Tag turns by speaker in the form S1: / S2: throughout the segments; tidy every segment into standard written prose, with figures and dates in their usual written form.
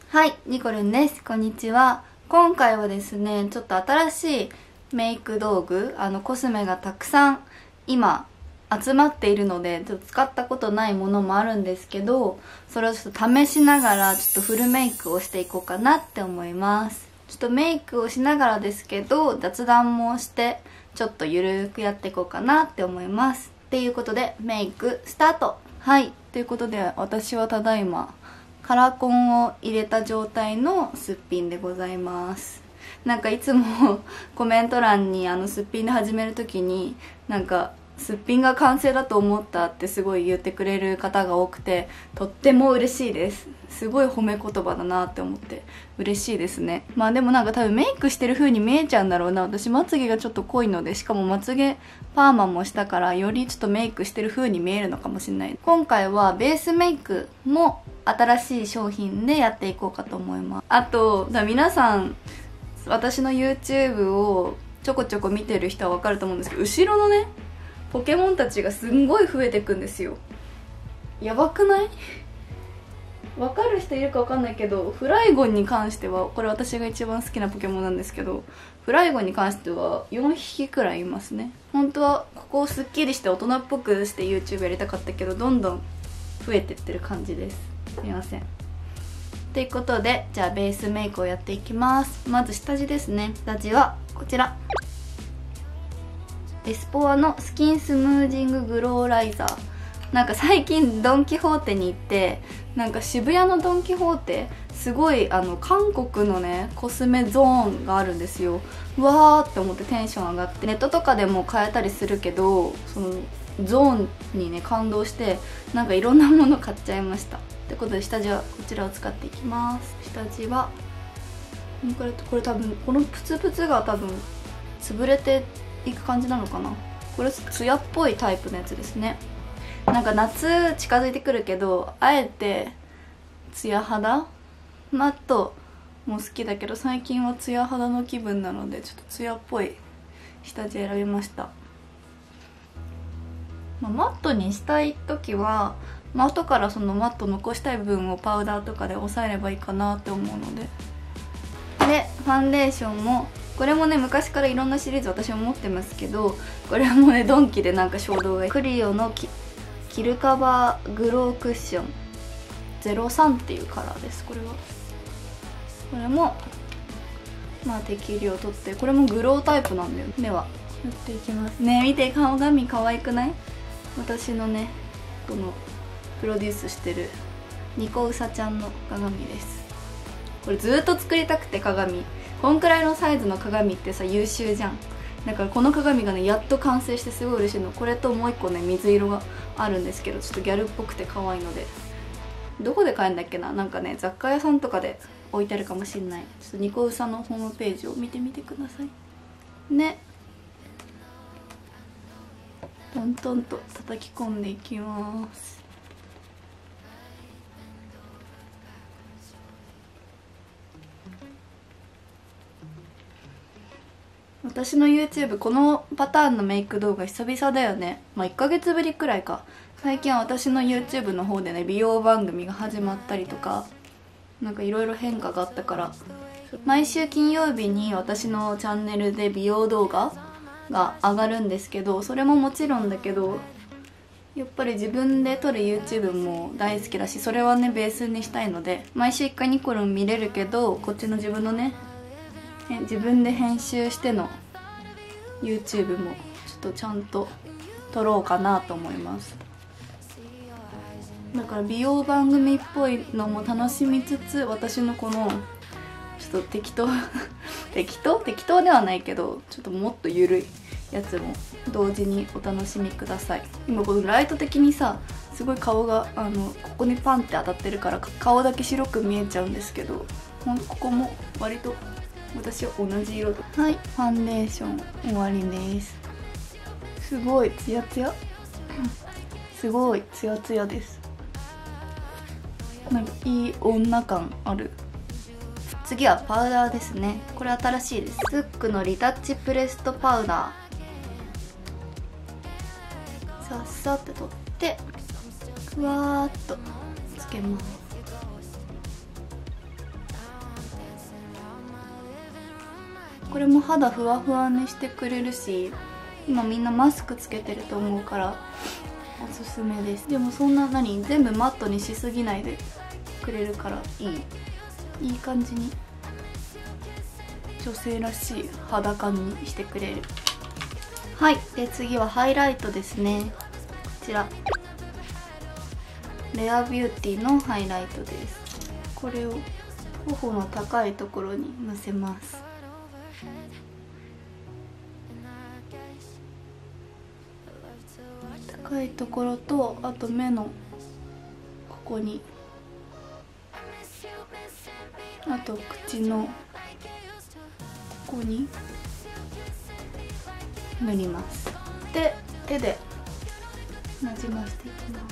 S1: はい、ニコルンです。こんにちは。今回はですね、ちょっと新しいメイク道具、コスメがたくさん今集まっているので、ちょっと使ったことないものもあるんですけど、それをちょっと試しながら、ちょっとフルメイクをしていこうかなって思います。ちょっとメイクをしながらですけど、雑談もして、ちょっとゆるーくやっていこうかなって思います。っていうことで、メイクスタート。はい、ということで、私はただいま、カラコンを入れた状態のすっぴんでございます。なんかいつもコメント欄にすっぴんで始める時になんかすっぴんが完成だと思ったってすごい言ってくれる方が多くて、とっても嬉しいです。すごい褒め言葉だなって思って嬉しいですね。まあでもなんか多分メイクしてる風に見えちゃうんだろうな。私まつげがちょっと濃いので、しかもまつげパーマもしたからよりちょっとメイクしてる風に見えるのかもしれない。今回はベースメイクも新しい商品でやっていこうかと思います。あと皆さん私の YouTube をちょこちょこ見てる人は分かると思うんですけど、後ろのねポケモンたちがすんごい増えてくんですよ。やばくない？分かる人いるか分かんないけど、フライゴンに関しては、これ私が一番好きなポケモンなんですけど、フライゴンに関しては4匹くらいいますね。本当はここをすっきりして大人っぽくして YouTube やりたかったけど、どんどん増えてってる感じです。すみません。ということで、じゃあベースメイクをやっていきます。まず下地ですね。下地はこちら、エスポアのスキンスムージンググローライザー。なんか最近ドン・キホーテに行って、なんか渋谷のドン・キホーテすごい韓国のねコスメゾーンがあるんですよ。うわーって思ってテンション上がって、ネットとかでも買えたりするけど、そのゾーンにね感動して、なんかいろんなもの買っちゃいました。ということで下地はこちらを使っていきます。下地はこれ多分このプツプツが多分潰れていく感じなのかな。これツヤっぽいタイプのやつですね。なんか夏近づいてくるけど、あえてツヤ肌マットも好きだけど、最近はツヤ肌の気分なので、ちょっとツヤっぽい下地選びました。マットにしたい時は後からそのマット残したい部分をパウダーとかで押さえればいいかなって思うので。でファンデーションもこれもね昔からいろんなシリーズ私も持ってますけど、これもねドンキでなんか衝動がクリオのキルカバーグロークッション03っていうカラーです。これもまあ適量取って、これもグロータイプなんだよ。ではやっていきますね。見て、顔髪可愛くない？私のねこのプロデュースしてるニコウサちゃんの鏡です。これずっと作りたくて、鏡こんくらいのサイズの鏡ってさ優秀じゃん。だからこの鏡がねやっと完成してすごい嬉しいの。これともう一個ね水色があるんですけど、ちょっとギャルっぽくて可愛いので、どこで買えるんだっけな。なんかね雑貨屋さんとかで置いてあるかもしんない。ちょっとニコウサのホームページを見てみてくださいね。トントンと叩き込んでいきます。私の YouTube このパターンのメイク動画久々だよね。1ヶ月ぶりくらいか。最近は私の YouTube の方でね美容番組が始まったりとか、なんかいろいろ変化があったから、毎週金曜日に私のチャンネルで美容動画が上がるんですけど、それももちろんだけど、やっぱり自分で撮る YouTube も大好きだし、それはねベースにしたいので、毎週1回ニコルン見れるけど、こっちの自分のね自分で編集しての YouTube もちょっとちゃんと撮ろうかなと思います。だから美容番組っぽいのも楽しみつつ、私のこのちょっと適当ではないけど、ちょっともっと緩いやつも同時にお楽しみください。今このライト的にさすごい顔がここにパンって当たってるから顔だけ白く見えちゃうんですけど、ここも割と私は同じ色で。はい、ファンデーション終わりです。すごいツヤツヤすごいツヤツヤです。なんかいい女感ある。次はパウダーですね。これ新しいです。スックのリタッチプレストパウダー、さっさって取ってふわーっとつけます。 これも肌ふわふわにしてくれるし、今みんなマスクつけてると思うからおすすめです。でもそんな全部マットにしすぎないでくれるからいい感じに女性らしい肌感にしてくれる。はい、で次はハイライトですね。こちらレアビューティーのハイライトです。これを頬の高いところにのせます。高いところと、あと目のここに、あと口のここに塗ります。で手でなじませていきます。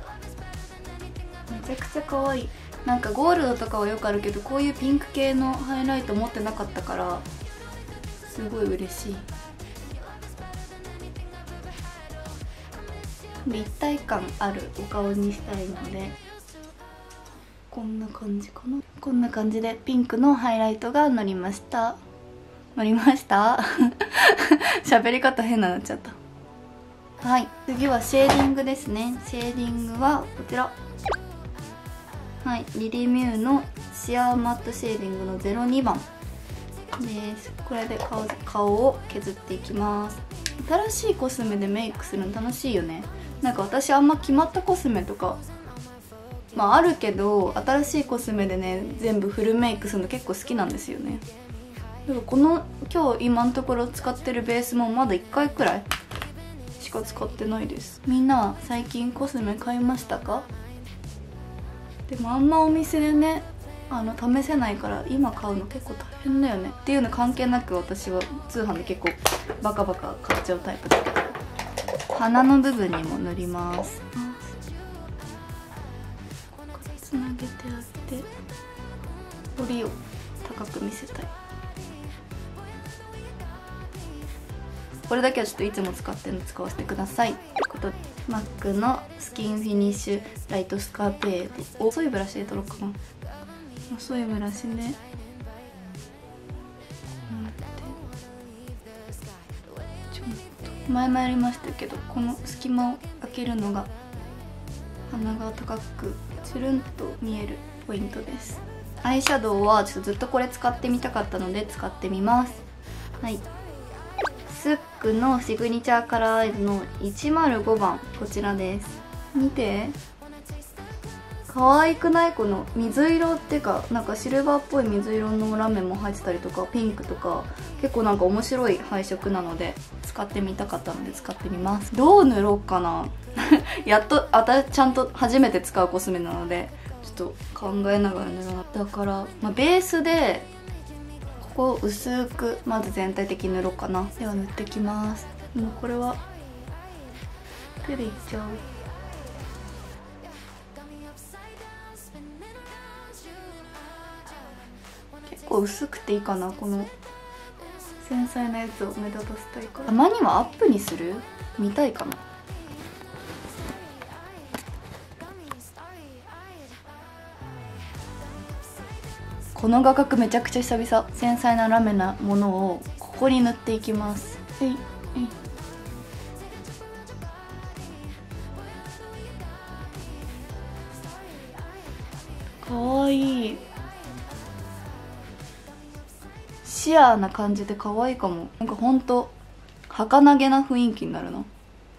S1: めちゃくちゃ可愛い。なんかゴールドとかはよくあるけど、こういうピンク系のハイライト持ってなかったからすごい嬉しい。立体感あるお顔にしたいので、こんな感じかな。こんな感じでピンクのハイライトがのりました。喋り方変なっちゃった。はい、次はシェーディングですね。シェーディングはこちら、はい、リリミューのシアーマットシェーディングの02番です。これで顔を削っていきます。新しいコスメでメイクするの楽しいよね。なんか私あんま決まったコスメとかあるけど、新しいコスメでね全部フルメイクするの結構好きなんですよね。だから今日今のところ使ってるベースもまだ1回くらいしか使ってないです。みんなは最近コスメ買いましたか？でもあんまお店でね試せないから今買うの結構大変だよね。っていうの関係なく、私は通販で結構バカバカ買っちゃうタイプだけど、鼻の部分にも塗ります。つなげてあって彫りを高く見せたい。これだけはちょっといつも使ってるの使わせてください。ということで MAC のスキンフィニッシュライトスカーペードを細いブラシで取ろうかな。細いブラシで前もやりましたけど、この隙間を開けるのが鼻が高くつるんと見えるポイントです。アイシャドウはちょっとずっとこれ使ってみたかったので使ってみます。はい、スックのシグニチャーカラーアイズの105番、こちらです。見て、可愛くない？この水色っていうか、なんかシルバーっぽい水色のラメも入ってたりとか、ピンクとか結構なんか面白い配色なので使ってみたかったので使ってみます。どう塗ろうかなやっとちゃんと初めて使うコスメなのでちょっと考えながら塗らない。だから、ベースでここを薄くまず全体的に塗ろうかな。では塗ってきます。もうこれは手でいっちゃう。結構薄くていいかな。この繊細なやつを目立たせたいから。たまにはアップにする？見たいかな。この画角めちゃくちゃ久々。繊細なラメなものをここに塗っていきます。かわいい。シアーな感じで可愛いかも。なんかほんと儚げな雰囲気になるな。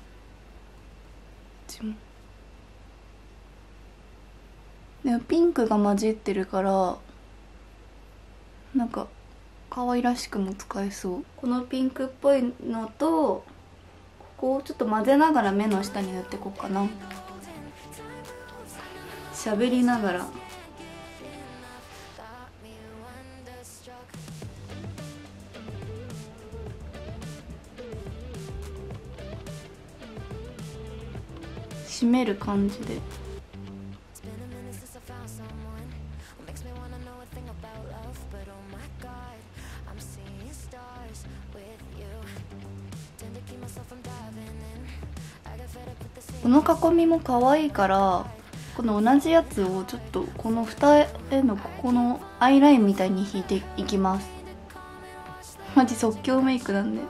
S1: でもピンクが混じってるからなんか可愛らしくも使えそう。このピンクっぽいのとここをちょっと混ぜながら目の下に塗っていこうかな。喋りながら。締める感じで。この囲みも可愛いから、この同じやつをちょっとこの二重のここのアイラインみたいに引いていきます。 マジ即興メイクなんで。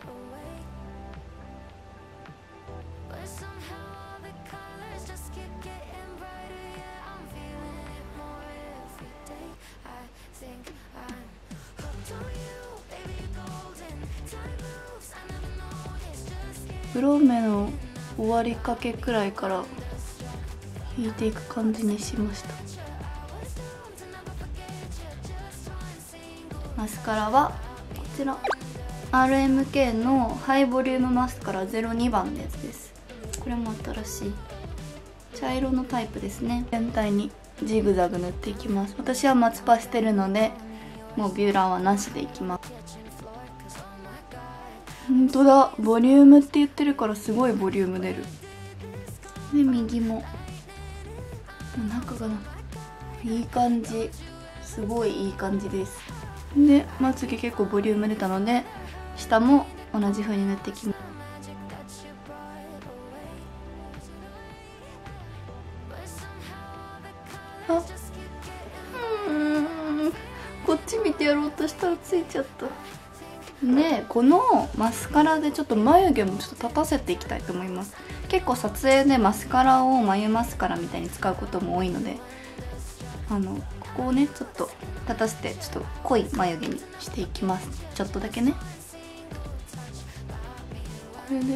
S1: 黒目の終わりかけくらいから引いていく感じにしました。マスカラはこちら RMK のハイボリュームマスカラ02番のやつです。これも新しい茶色のタイプですね。全体にジグザグ塗っていきます。私は松葉してるのでもうビューラーはなしでいきます。ほんとだ、ボリュームって言ってるからすごいボリューム出る。で右も中がいい感じ、すごいいい感じです。でまつげ結構ボリューム出たので下も同じ風に塗っていきます。あ、こっち見てやろうとしたらついちゃった。でこのマスカラでちょっと眉毛もちょっと立たせていきたいと思います。結構撮影でマスカラを眉マスカラみたいに使うことも多いので、ここをねちょっと立たせてちょっと濃い眉毛にしていきます。ちょっとだけね。これ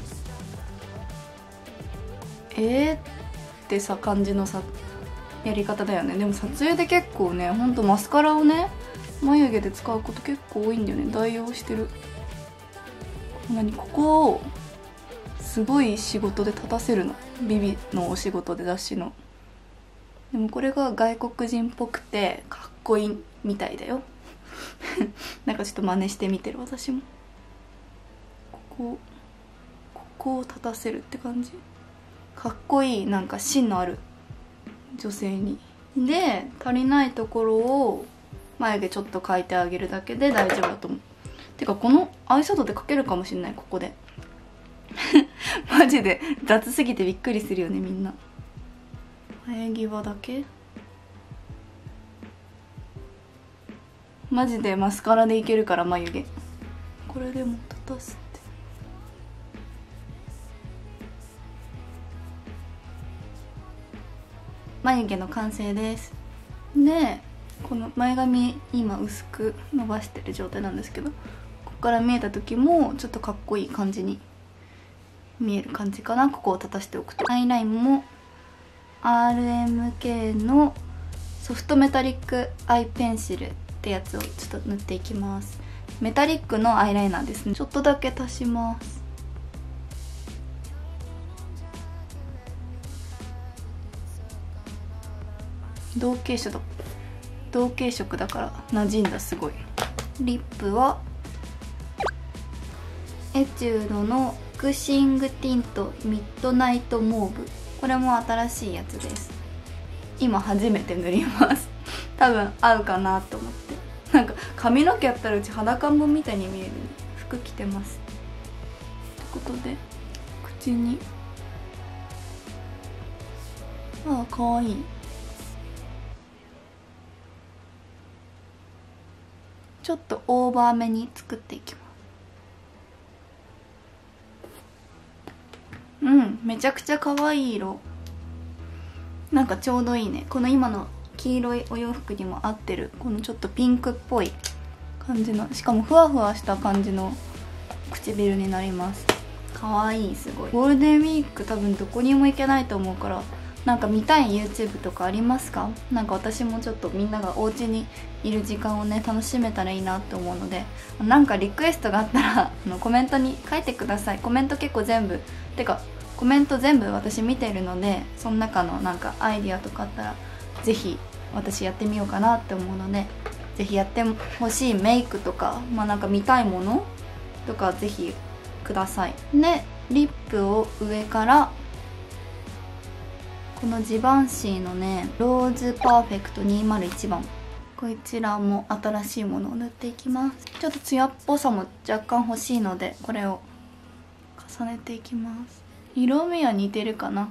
S1: でってさ感じのさやり方だよね。でも撮影で結構ねほんとマスカラをね眉毛で使うこと結構多いんだよね。代用してる。ここをすごい仕事で立たせるの。ビビのお仕事で、雑誌の。でもこれが外国人っぽくてかっこいいみたいだよ。なんかちょっと真似してみてる私も。ここを立たせるって感じ。かっこいい、なんか芯のある女性に。で足りないところを眉毛ちょっと描いてあげるだけで大丈夫だと思う。てかこのアイシャドウで描けるかもしんない。ここでマジで雑すぎてびっくりするよねみんな。生え際だけマジでマスカラでいけるから眉毛。これでも立たせて眉毛の完成です。でこの前髪今薄く伸ばしてる状態なんですけど、ここから見えた時もちょっとかっこいい感じに見える感じかな。ここを立たしておくと。アイラインも RMK のソフトメタリックアイペンシルってやつをちょっと塗っていきます。メタリックのアイライナーですね。ちょっとだけ足します。同系色だから馴染んだ。すごい。リップはエチュードのフィクシングティントミッドナイトモーブ。これも新しいやつです。今初めて塗ります。多分合うかなと思って。なんか髪の毛やったらうち裸んぼみたいに見える。服着てます。ってことで口にかわいい。ちょっとオーバーめに作っていきます。めちゃくちゃ可愛い色。なんかちょうどいいね。この今の黄色いお洋服にも合ってるこのちょっとピンクっぽい感じの、しかもふわふわした感じの唇になります。可愛い。すごい。ゴールデンウィーク多分どこにも行けないと思うから、なんか見たい YouTube とかありますか？なんか私もちょっとみんながお家にいる時間をね楽しめたらいいなと思うので、なんかリクエストがあったらコメントに書いてください。コメント結構全部コメント全部私見てるので、その中のなんかアイディアとかあったらぜひ私やってみようかなって思うので、ぜひやってほしいメイクとか、なんか見たいものとかぜひください。でリップを上からこのジバンシーのねローズパーフェクト201番、こちらも新しいものを塗っていきます。ちょっとツヤっぽさも若干欲しいのでこれを重ねていきます。色味は似てるかな。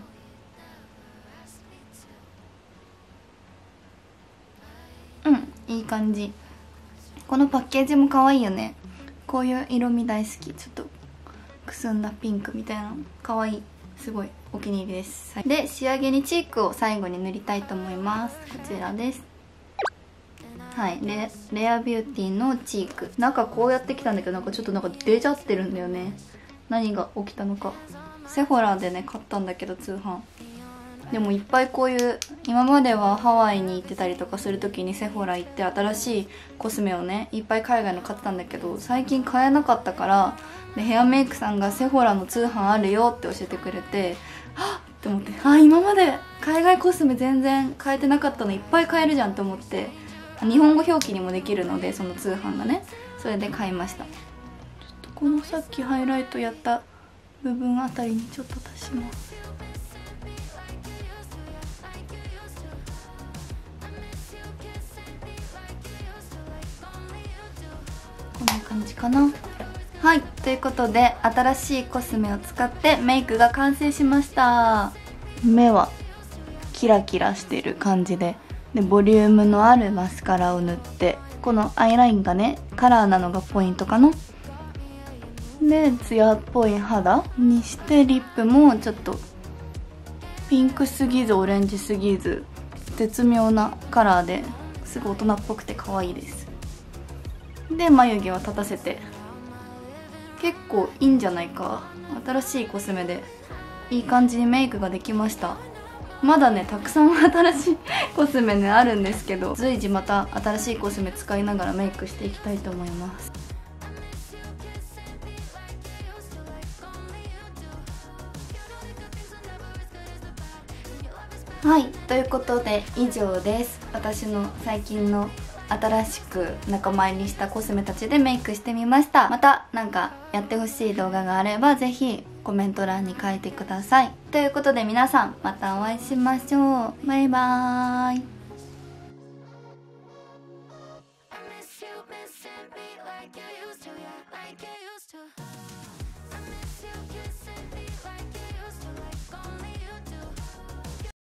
S1: いい感じ。 このパッケージも可愛いよね。こういう色味大好き。ちょっとくすんだピンクみたいなの可愛い。すごいお気に入りです。で仕上げにチークを最後に塗りたいと思います。こちらです。はい、レアビューティーのチーク。中こうやってきたんだけど、ちょっと出ちゃってるんだよね。何が起きたのか。セフォラでね買ったんだけど、通販でもいっぱいこういう、今まではハワイに行ってたりとかする時にセフォラ行って新しいコスメをねいっぱい海外の買ってたんだけど、最近買えなかったから、でヘアメイクさんがセフォラの通販あるよって教えてくれて、はっって思って、今まで海外コスメ全然買えてなかったのいっぱい買えるじゃんと思って、日本語表記にもできるのでその通販がね、それで買いました。ちょっとこのさっきハイライトやった部分あたりにちょっと足します。こんな感じかな。はい、ということで新しいコスメを使ってメイクが完成しました。目はキラキラしてる感じで、ボリュームのあるマスカラを塗って、このアイラインがねカラーなのがポイントかな。でツヤっぽい肌にして、リップもちょっとピンクすぎずオレンジすぎず絶妙なカラーですごい大人っぽくて可愛いです。で眉毛は立たせて、結構いいんじゃないか。新しいコスメでいい感じにメイクができました。まだねたくさん新しいコスメねあるんですけど、随時また新しいコスメ使いながらメイクしていきたいと思います。はい、ということで以上です。私の最近の新しく仲間入りしたコスメたちでメイクしてみました。またなんかやってほしい動画があればぜひコメント欄に書いてください。ということで皆さんまたお会いしましょう。バイバーイ。